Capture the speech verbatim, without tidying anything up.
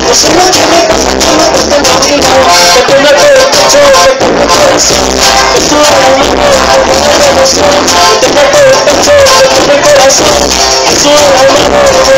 No sé lo que me pasa, chama, que te imagino. Que tú me pegas el pecho, que te mi corazón. Que tú eres mi amor, que me da emoción. Que te me pegas el pecho, que te mi corazón. Que tú eres mi amor.